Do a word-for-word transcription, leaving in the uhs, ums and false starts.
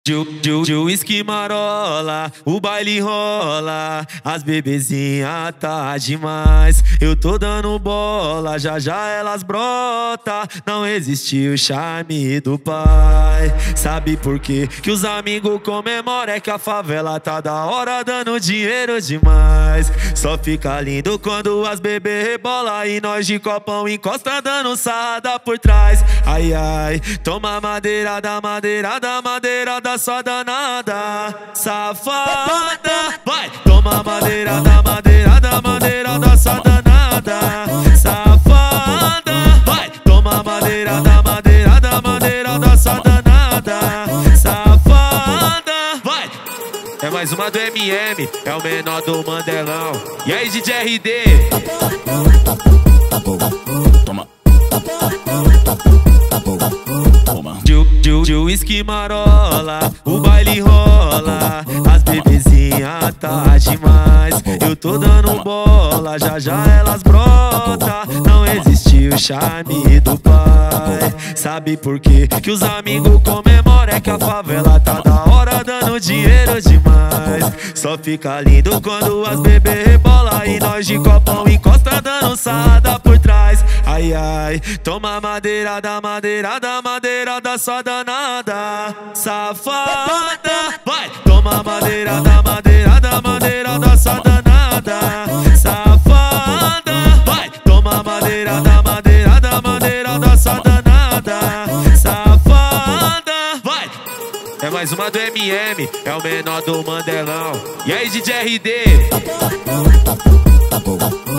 De uísque marola, o baile rola, as bebezinha tá demais. Eu tô dando bola, já já elas brota. Não existe o charme do pai. Sabe por quê? Que os amigos comemoram, é que a favela tá da hora, dando dinheiro demais. Só fica lindo quando as bebê rebola e nós de copão encosta dando sarrada por trás. Ai ai, toma madeirada, madeirada, madeirada só danada, safada. Vai, toma madeirada, madeirada, madeirada só danada, safada. Vai, toma madeirada, madeirada, madeirada só danada, safada. Vai. É mais uma do M M, é o menor do Mandelão. E aí, D J R D? Toma. De uísque marola, o baile rola, as bebezinha tá demais. Eu tô dando bola, já já elas brota. Não existe o charme do pai. Sabe por quê? Que os amigos comemoram, é que a favela tá da hora, dando dinheiro demais. Só fica lindo quando as bebê rebola e nós de copão encosta dando sarrada por trás. Ai ai, toma madeirada, madeirada, madeirada só danada, safada. Vai, toma madeirada, madeirada, madeirada só danada, safada. Vai, toma madeirada, madeirada, madeirada só danada, safada. Vai. É mais uma do M M, é o menor do Mandelão. E aí, D J R D?